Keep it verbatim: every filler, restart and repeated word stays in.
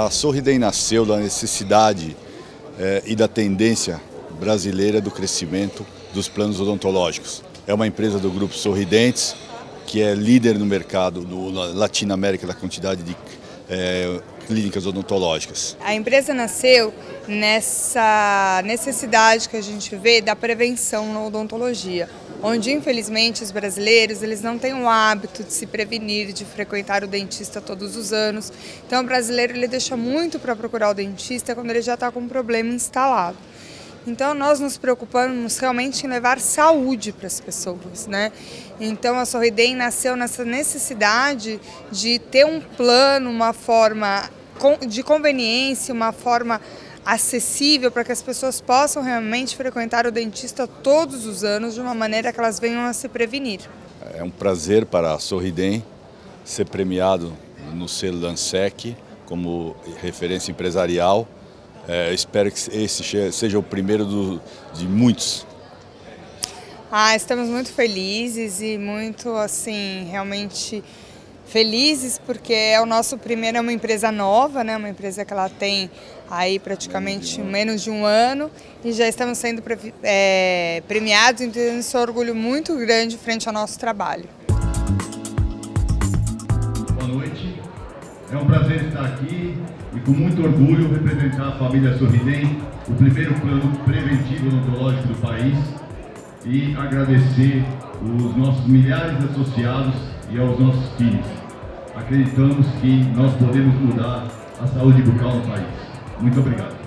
A Sorridem nasceu da necessidade eh, e da tendência brasileira do crescimento dos planos odontológicos. É uma empresa do grupo Sorridentes, que é líder no mercado no Latinoamérica da quantidade de eh, clínicas odontológicas. A empresa nasceu nessa necessidade que a gente vê da prevenção na odontologia, onde infelizmente os brasileiros eles não têm o hábito de se prevenir, de frequentar o dentista todos os anos. Então o brasileiro ele deixa muito para procurar o dentista quando ele já está com um problema instalado. Então nós nos preocupamos realmente em levar saúde para as pessoas, né? Então a Sorridem nasceu nessa necessidade de ter um plano, uma forma de conveniência, uma forma acessível para que as pessoas possam realmente frequentar o dentista todos os anos de uma maneira que elas venham a se prevenir. É um prazer para a Sorridem ser premiado no selo Lansec como referência empresarial. É, espero que esse seja o primeiro do, de muitos. Ah, estamos muito felizes e muito assim, realmente felizes porque é o nosso primeiro, é uma empresa nova, né? Uma empresa que ela tem aí praticamente menos de um ano e já estamos sendo é, premiados, então isso é um orgulho muito grande frente ao nosso trabalho. Boa noite, é um prazer estar aqui e com muito orgulho representar a família Sorridem, o primeiro plano preventivo odontológico do país, e agradecer os nossos milhares de associados e aos nossos times. Acreditamos que nós podemos mudar a saúde bucal no país. Muito obrigado.